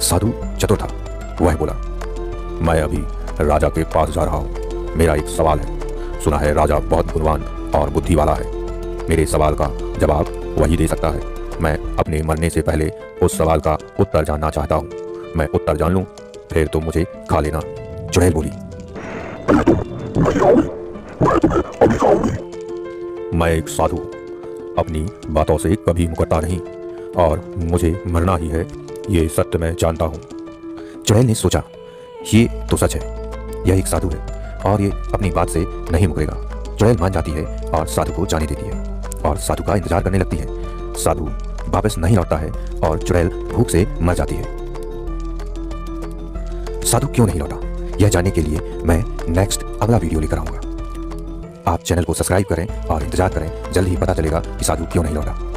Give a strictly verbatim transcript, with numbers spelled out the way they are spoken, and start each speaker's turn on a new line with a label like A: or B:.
A: साधु चतुर था। वह बोला, मैं अभी राजा के पास जा रहा हूँ। मेरा एक सवाल है। सुना है राजा बहुत गुणवान और बुद्धि वाला है। मेरे सवाल का जवाब वही दे सकता है। मैं अपने मरने से पहले उस सवाल का उत्तर जानना चाहता हूँ। मैं उत्तर जान लूँ फिर तुम मुझे खा लेना। चुड़ैल बोली, मैं एक साधु अपनी बातों से कभी मुकरता नहीं और मुझे मरना ही है, ये सत्य मैं जानता हूँ। चुड़ैल ने सोचा, ये तो सच है, यह एक साधु है और ये अपनी बात से नहीं मुकरेगा। चुड़ैल मान जाती है और साधु को जाने देती है और साधु का इंतजार करने लगती है। साधु वापस नहीं लौटता है और चुड़ैल भूख से मर जाती है। साधु क्यों नहीं लौटा, यह जानने के लिए मैं नेक्स्ट अगला वीडियो लेकर आऊंगा। आप चैनल को सब्सक्राइब करें और इंतजार करें, जल्द ही पता चलेगा कि साधु क्यों नहीं लौटा।